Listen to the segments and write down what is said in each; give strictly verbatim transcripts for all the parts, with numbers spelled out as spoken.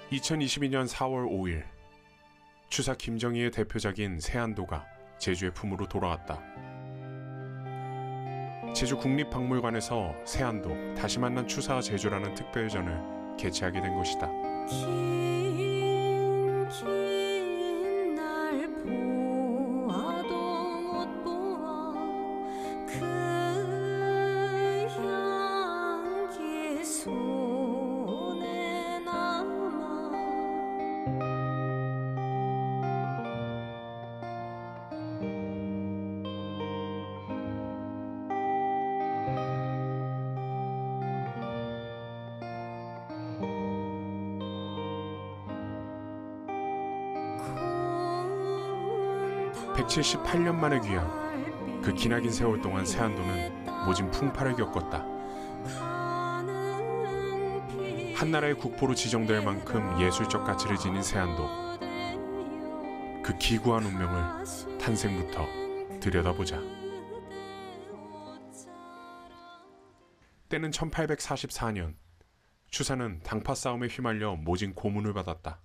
이천이십이년 사월 오일, 추사 김정희의 대표작인 세안도가 제주의 품으로 돌아왔다. 제주 국립박물관에서 세안도 다시 만난 추사와 제주라는 특별전을 개최하게 된 것이다. 긴, 긴 날 보아도 못 보아 그 향기 손에 남아. 백칠십팔년 만에 귀한 그 기나긴 세월 동안 세안도는 모진 풍파를 겪었다. 한나라의 국보로 지정될 만큼 예술적 가치를 지닌 세안도, 그 기구한 운명을 탄생부터 들여다보자. 때는 천팔백사십사년, 추사는 당파 싸움에 휘말려 모진 고문을 받았다.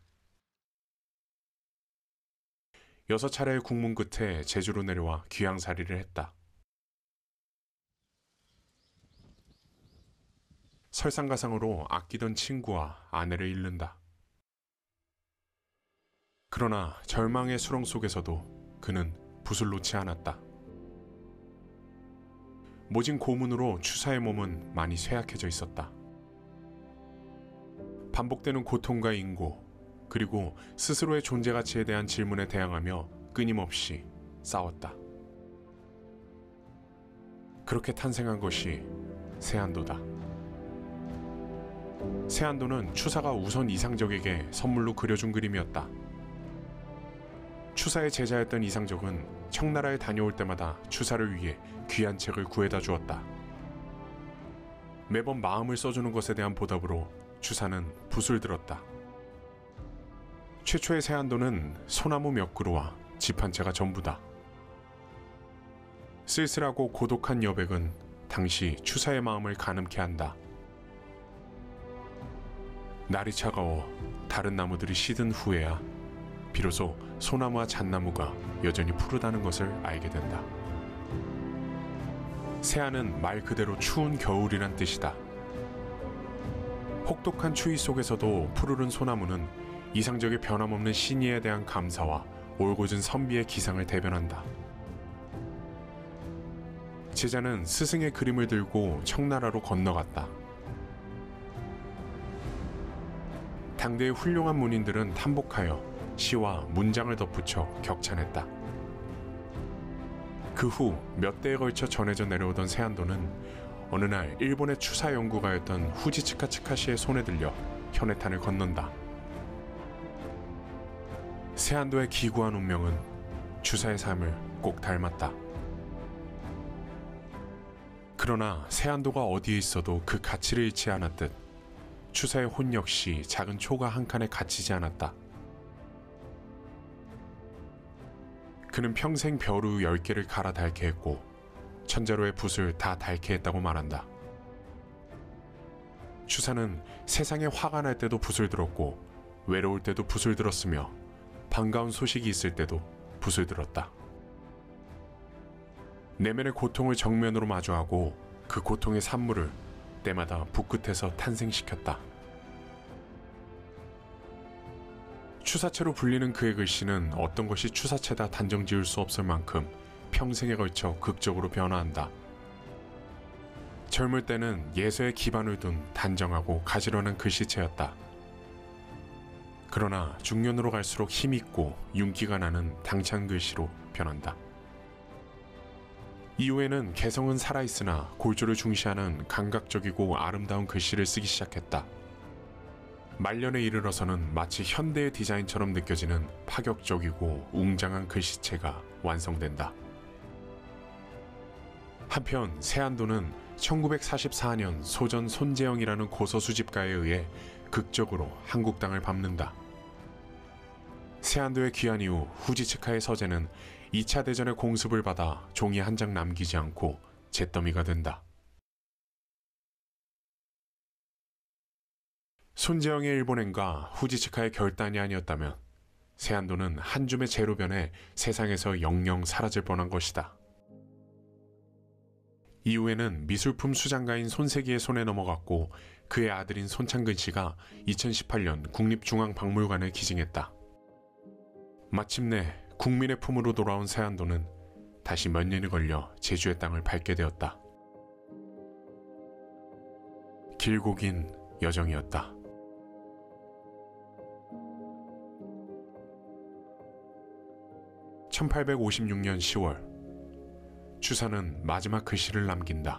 여섯 차례의 국문 끝에 제주로 내려와 귀양살이를 했다. 설상가상으로 아끼던 친구와 아내를 잃는다. 그러나 절망의 수렁 속에서도 그는 붓을 놓지 않았다. 모진 고문으로 추사의 몸은 많이 쇠약해져 있었다. 반복되는 고통과 인고, 그리고 스스로의 존재 가치에 대한 질문에 대항하며 끊임없이 싸웠다. 그렇게 탄생한 것이 세안도다. 세안도는 추사가 우선 이상적에게 선물로 그려준 그림이었다. 추사의 제자였던 이상적은 청나라에 다녀올 때마다 추사를 위해 귀한 책을 구해다 주었다. 매번 마음을 써주는 것에 대한 보답으로 추사는 붓을 들었다. 최초의 세안도는 소나무 몇 그루와 집 한 채가 전부다. 쓸쓸하고 고독한 여백은 당시 추사의 마음을 가늠케 한다. 날이 차가워 다른 나무들이 시든 후에야 비로소 소나무와 잣나무가 여전히 푸르다는 것을 알게 된다. 세안은 말 그대로 추운 겨울이란 뜻이다. 혹독한 추위 속에서도 푸르른 소나무는 이상적의 변함없는 신의에 대한 감사와 올곧은 선비의 기상을 대변한다. 제자는 스승의 그림을 들고 청나라로 건너갔다. 당대의 훌륭한 문인들은 탐복하여 시와 문장을 덧붙여 격찬했다. 그 후 몇 대에 걸쳐 전해져 내려오던 세안도는 어느 날 일본의 추사 연구가였던 후지츠카 츠카시의 손에 들려 현해탄을 건넌다. 세안도의 기구한 운명은 추사의 삶을 꼭 닮았다. 그러나 세안도가 어디에 있어도 그 가치를 잃지 않았듯 추사의 혼 역시 작은 초가 한 칸에 갇히지 않았다. 그는 평생 벼루 열 개를 갈아 닳게 했고 천자로의 붓을 다 닳게 했다고 말한다. 추사는 세상에 화가 날 때도 붓을 들었고 외로울 때도 붓을 들었으며 반가운 소식이 있을 때도 붓을 들었다. 내면의 고통을 정면으로 마주하고 그 고통의 산물을 때마다 붓끝에서 탄생시켰다. 추사체로 불리는 그의 글씨는 어떤 것이 추사체다 단정 지을 수 없을 만큼 평생에 걸쳐 극적으로 변화한다. 젊을 때는 예서에 기반을 둔 단정하고 가지런한 글씨체였다. 그러나 중년으로 갈수록 힘있고 윤기가 나는 당찬 글씨로 변한다. 이후에는 개성은 살아있으나 골조를 중시하는 감각적이고 아름다운 글씨를 쓰기 시작했다. 말년에 이르러서는 마치 현대의 디자인처럼 느껴지는 파격적이고 웅장한 글씨체가 완성된다. 한편 세안도는 천구백사십사년 소전 손재영이라는 고서 수집가에 의해 극적으로 한국 땅을 밟는다. 세안도의 귀환 이후 후지츠카의 서재는 이 차 대전의 공습을 받아 종이 한 장 남기지 않고 잿더미가 된다. 손재영의 일본행과 후지치카의 결단이 아니었다면 세안도는 한 줌의 재로 변해 세상에서 영영 사라질 뻔한 것이다. 이후에는 미술품 수장가인 손세기의 손에 넘어갔고 그의 아들인 손창근 씨가 이천십팔 년 국립중앙박물관에 기증했다. 마침내 국민의 품으로 돌아온 세안도는 다시 몇 년이 걸려 제주의 땅을 밟게 되었다. 길고 긴 여정이었다. 천팔백오십육 년 시월, 추사는 마지막 글씨를 남긴다.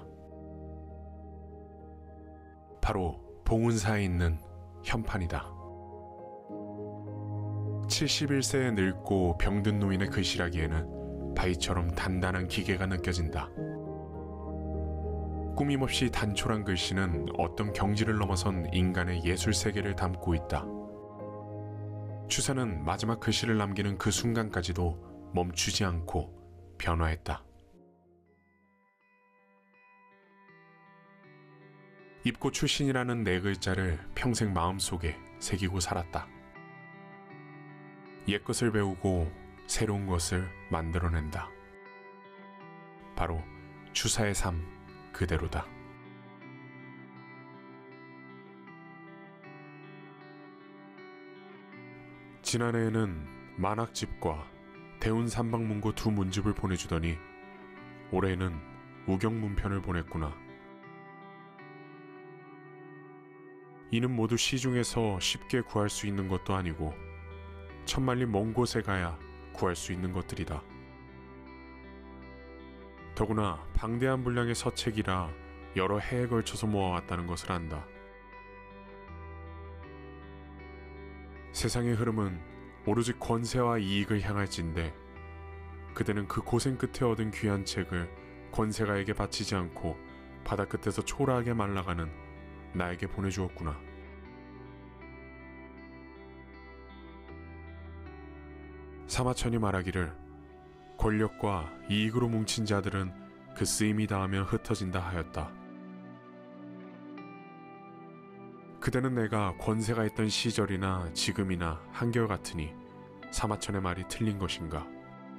바로 봉은사에 있는 현판이다. 칠십일 세에 늙고 병든 노인의 글씨라기에는 바위처럼 단단한 기계가 느껴진다. 꾸밈없이 단촐한 글씨는 어떤 경지를 넘어선 인간의 예술 세계를 담고 있다. 추사는 마지막 글씨를 남기는 그 순간까지도 멈추지 않고 변화했다. 입고 출신이라는 네 글자를 평생 마음속에 새기고 살았다. 옛것을 배우고 새로운 것을 만들어낸다. 바로 추사의 삶 그대로다. 지난해에는 만학집과 대운삼방문고 두 문집을 보내주더니 올해는 우경문편을 보냈구나. 이는 모두 시중에서 쉽게 구할 수 있는 것도 아니고 천만리 먼 곳에 가야 구할 수 있는 것들이다. 더구나 방대한 분량의 서책이라 여러 해에 걸쳐서 모아왔다는 것을 안다. 세상의 흐름은 오로지 권세와 이익을 향할진데 그대는 그 고생 끝에 얻은 귀한 책을 권세가에게 바치지 않고 바다 끝에서 초라하게 말라가는 나에게 보내주었구나. 사마천이 말하기를 권력과 이익으로 뭉친 자들은 그 쓰임이 닿으면 흩어진다 하였다. 그대는 내가 권세가 있던 시절이나 지금이나 한결같으니 사마천의 말이 틀린 것인가?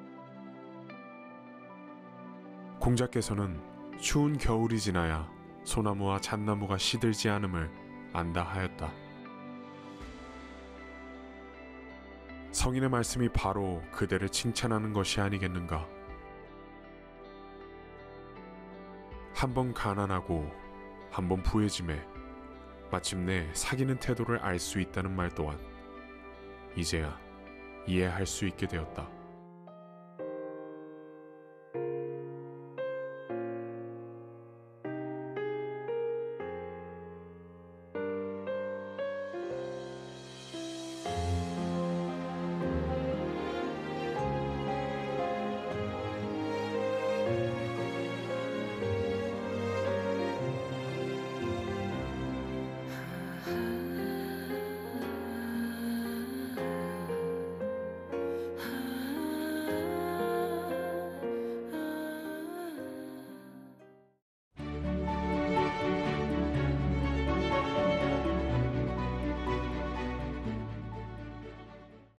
공자께서는 추운 겨울이 지나야 소나무와 잣나무가 시들지 않음을 안다 하였다. 성인의 말씀이 바로 그대를 칭찬하는 것이 아니겠는가? 한번 가난하고 한번 부해짐에 마침내 사귀는 태도를 알 수 있다는 말 또한 이제야 이해할 수 있게 되었다.